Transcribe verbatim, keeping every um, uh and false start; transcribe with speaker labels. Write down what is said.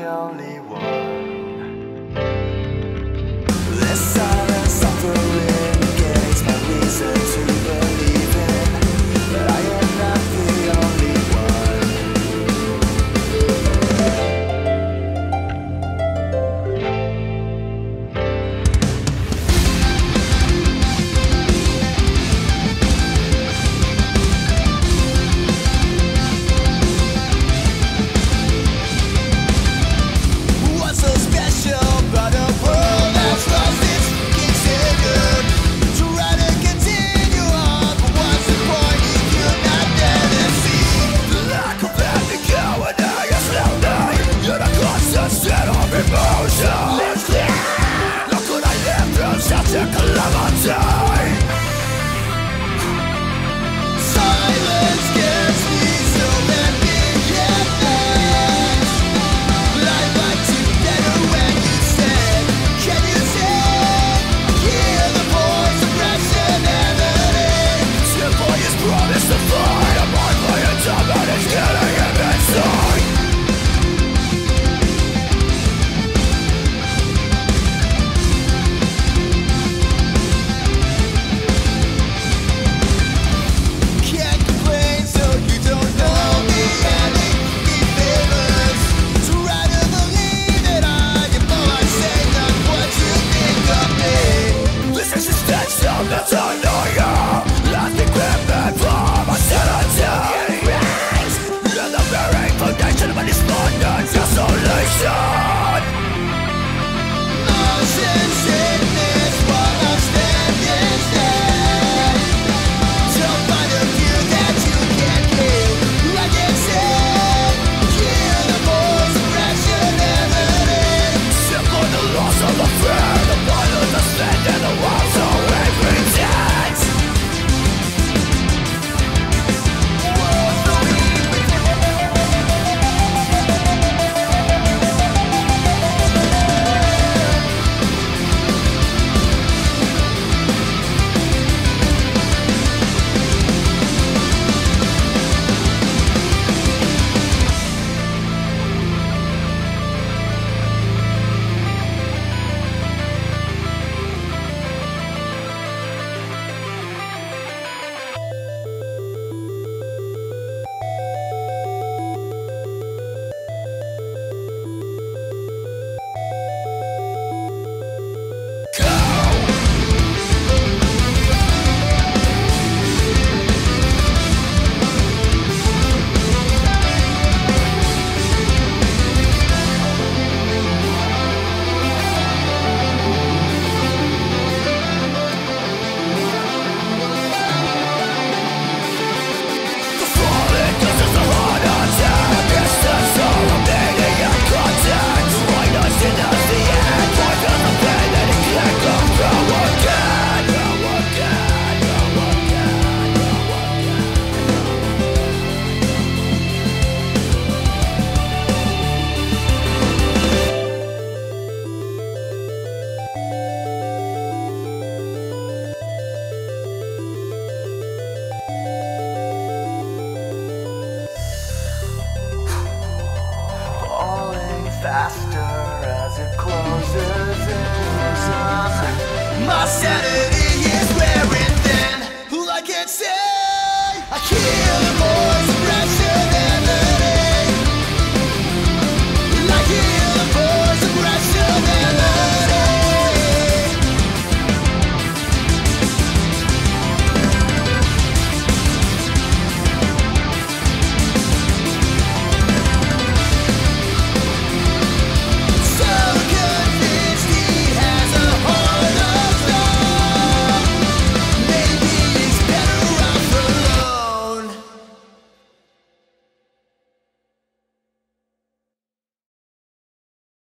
Speaker 1: the only one. This silent suffering gains my reason to believe in that I am not the only one. What's so special about a world that's lost its considered? Try to continue on, but what's the point if you're not there to see? The lack of ambiguity is lonely, yet a constant state of emotion. How could I live through such a calamity? Silence gets me, so let me get next. I'd like to better when you said, can you say, hear the voice of rationality? Simple is promised to find a mind by a time that is killing him inside. Can't complain, so you don't know me any favors. Try to believe that I am all I say, not what you think of me. This existential that I know you, lasting grip for my sanity. You're the very foundation of my despondent isolation. Motion sickness while I'm standing still. Don't find a view that you can't kill. Like it said, hear the voice of rationality. Simple the loss of the fear, the violence of spent and the walls of every dance. Falling faster as it closes in. My sanity is wearing thin. Like it say, I kill them all.